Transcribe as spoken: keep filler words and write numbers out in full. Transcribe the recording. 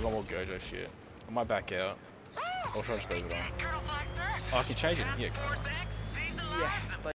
got more Gojo shit. I might back out. Or should I just leave it on? Oh, I can change it in here, can't I? Yeah, but